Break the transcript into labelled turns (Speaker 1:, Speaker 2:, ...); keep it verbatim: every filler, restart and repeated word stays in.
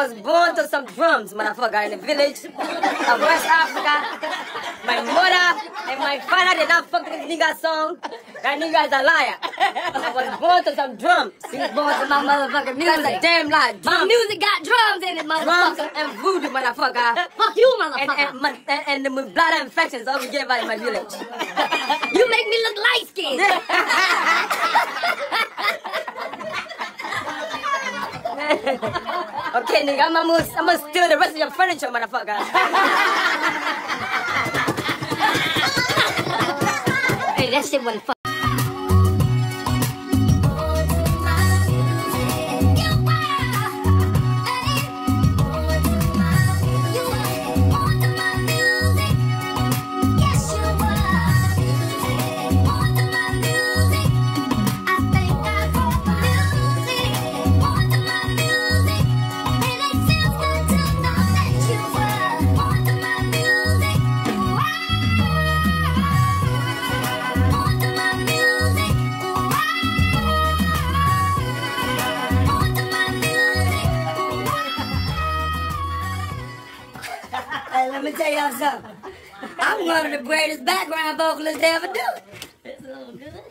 Speaker 1: was born to some drums, motherfucker, in the village of West Africa. My mother and my father did not fuck this nigga song. That nigga is a liar. I was born to some drums.
Speaker 2: He was born to my motherfucking music.
Speaker 1: That's a damn lie. Drums.
Speaker 2: My music got drums in it, motherfucker.
Speaker 1: Drums and voodoo, motherfucker.
Speaker 2: Fuck you, motherfucker.
Speaker 1: And, and, and, and, and the bladder infections all we get by in my village.
Speaker 2: You make me look light-skinned.
Speaker 1: Okay, nigga, I'm gonna, I'm gonna steal the rest of your furniture, motherfucker.
Speaker 2: Hey, that shit wasn't fun. Let me tell y'all something. I'm one of the greatest background vocalists they ever do. It's all good.